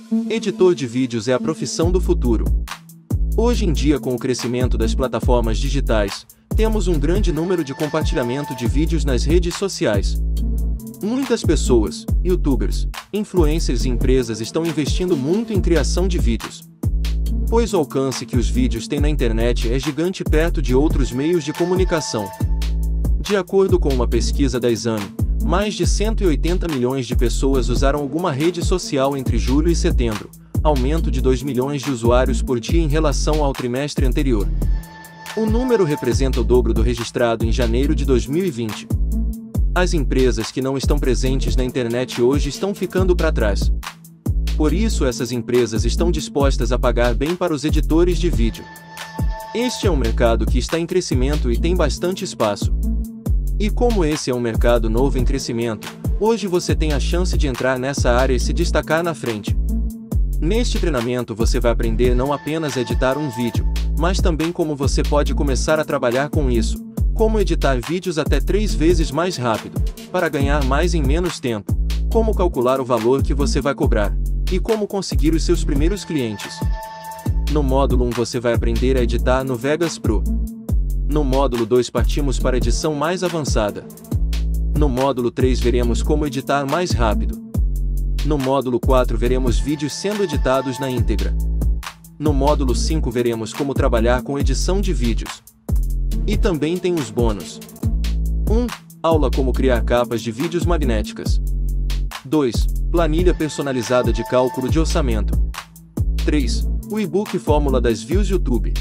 Editor de vídeos é a profissão do futuro. Hoje em dia, com o crescimento das plataformas digitais, temos um grande número de compartilhamento de vídeos nas redes sociais. Muitas pessoas, youtubers, influencers e empresas estão investindo muito em criação de vídeos, pois o alcance que os vídeos têm na internet é gigante perto de outros meios de comunicação. De acordo com uma pesquisa da Exame, mais de 180 milhões de pessoas usaram alguma rede social entre julho e setembro, aumento de 2 milhões de usuários por dia em relação ao trimestre anterior. O número representa o dobro do registrado em janeiro de 2020. As empresas que não estão presentes na internet hoje estão ficando para trás. Por isso, essas empresas estão dispostas a pagar bem para os editores de vídeo. Este é um mercado que está em crescimento e tem bastante espaço. E como esse é um mercado novo em crescimento, hoje você tem a chance de entrar nessa área e se destacar na frente. Neste treinamento você vai aprender não apenas a editar um vídeo, mas também como você pode começar a trabalhar com isso, como editar vídeos até 3 vezes mais rápido, para ganhar mais em menos tempo, como calcular o valor que você vai cobrar, e como conseguir os seus primeiros clientes. No módulo 1 você vai aprender a editar no Vegas Pro. No módulo 2 partimos para a edição mais avançada. No módulo 3 veremos como editar mais rápido. No módulo 4 veremos vídeos sendo editados na íntegra. No módulo 5 veremos como trabalhar com edição de vídeos. E também tem os bônus. 1. Aula como criar capas de vídeos magnéticas. 2. Planilha personalizada de cálculo de orçamento. 3. O e-book Fórmula das Views YouTube.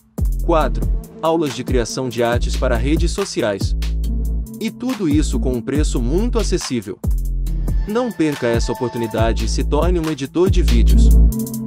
4. Aulas de criação de artes para redes sociais. E tudo isso com um preço muito acessível. Não perca essa oportunidade e se torne um editor de vídeos.